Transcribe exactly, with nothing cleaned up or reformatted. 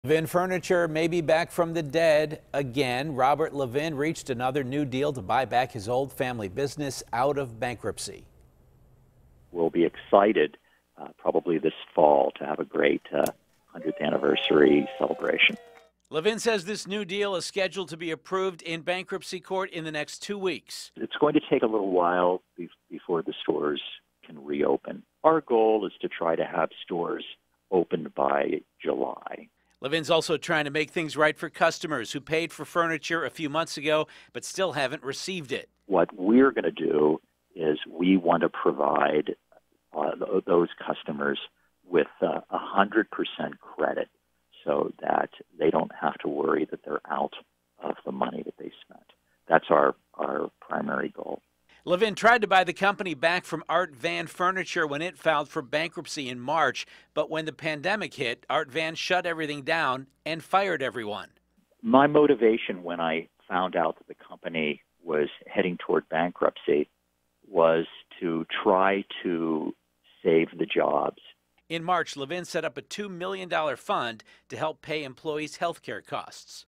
Levin Furniture may be back from the dead again. Robert Levin reached another new deal to buy back his old family business out of bankruptcy. We'll be excited uh, probably this fall to have a great uh, one hundredth anniversary celebration. Levin says this new deal is scheduled to be approved in bankruptcy court in the next two weeks. It's going to take a little while be- before the stores can reopen. Our goal is to try to have stores opened by July. Levin's also trying to make things right for customers who paid for furniture a few months ago but still haven't received it. What we're going to do is we want to provide uh, th- those customers with uh, one hundred percent credit so that they don't have to worry that they're out of the money that they spent. That's our, our primary goal. Levin tried to buy the company back from Art Van Furniture when it filed for bankruptcy in March, but when the pandemic hit, Art Van shut everything down and fired everyone. My motivation when I found out that the company was heading toward bankruptcy was to try to save the jobs. In March, Levin set up a two million dollars fund to help pay employees' health care costs.